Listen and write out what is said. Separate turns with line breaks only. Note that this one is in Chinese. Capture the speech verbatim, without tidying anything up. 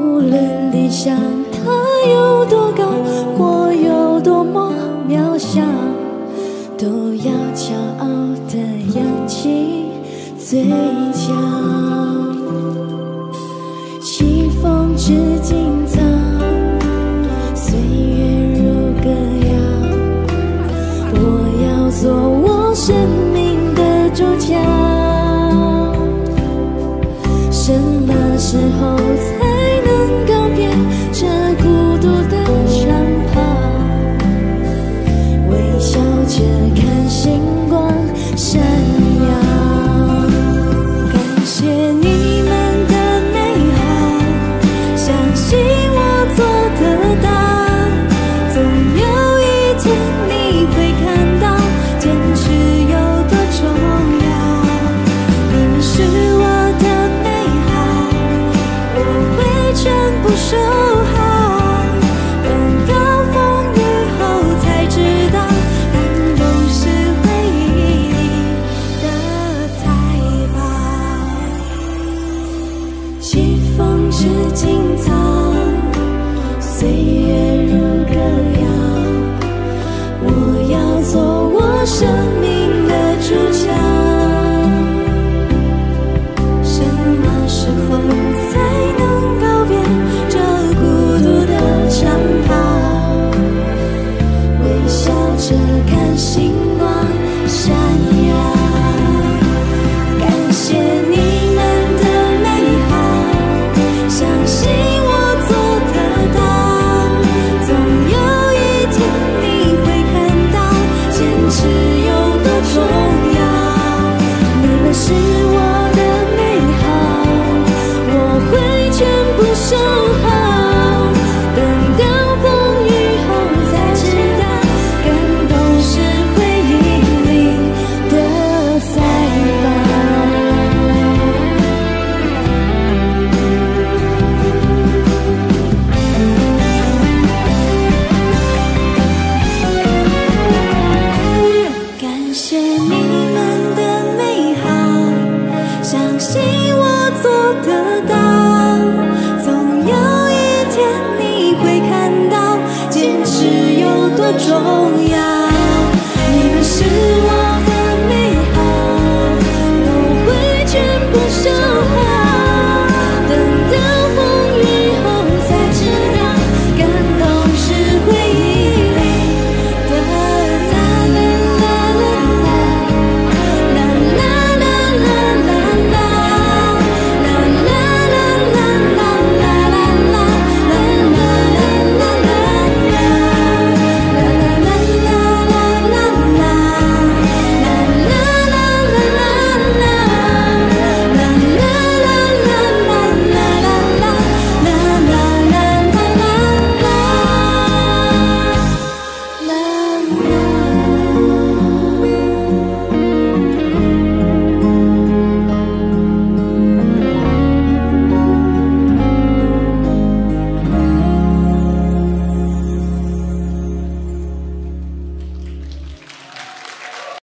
无论理想它有多高，或有多么渺小，都要骄傲地扬起嘴角。清风知今早，岁月如歌谣。我要做我生命的主角。什么时候才能告别这孤独的长跑？微笑着看星光闪耀。感谢你们的美好，相信我做得到。总有一天你会看到，坚持有多重要。你们是我的美好，我会全部守好。等到风雨后才知道，感动是回忆里的财宝。清风知今早，岁月如歌谣。我要做我生命的主角。什么时候才能告别这孤独的长跑？微笑着看星光闪耀。感谢你们的美好，相信我做得到。总有一天你会看到，坚持有多重要。你们是我的美好，我会全部守好。等到风雨后才知道，感动是回忆里的财宝。感谢你们的美好，相信我做得到。总有一天你会看到，坚持有多重要。